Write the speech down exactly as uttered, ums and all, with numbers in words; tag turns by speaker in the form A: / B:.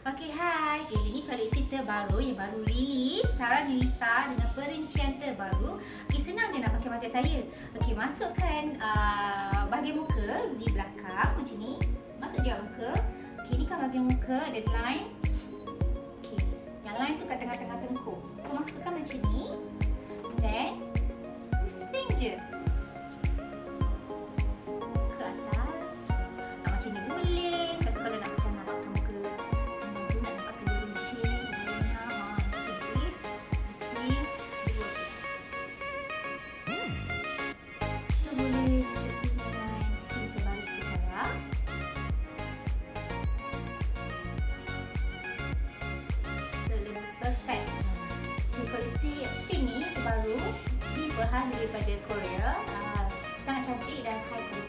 A: Okey, hai. Okay, ini koleksi terbaru yang baru rilis, Sarah Nilisa dengan perincian terbaru. Okey, senang je nak pakai mata saya. Okey, masukkan uh, bahagian muka di belakang macam ni. Masuk je muka. Okey, ni kan bahagian muka ada line. Okey, yang line tu kat tengah-tengah tengkuk. So, masukkan macam ni. Then pusing je ke atas. Nak macam ni boleh. Tapi kalau nak macam nak pakai muka tu nak dapatkan dia runcing, dia ha macam ni. Okey, so boleh cuci dengan tinta baris Sarah. So lebih perfect. So koleksi pink ni baru diperhas daripada Korea. Uh, sangat cantik dan high quality.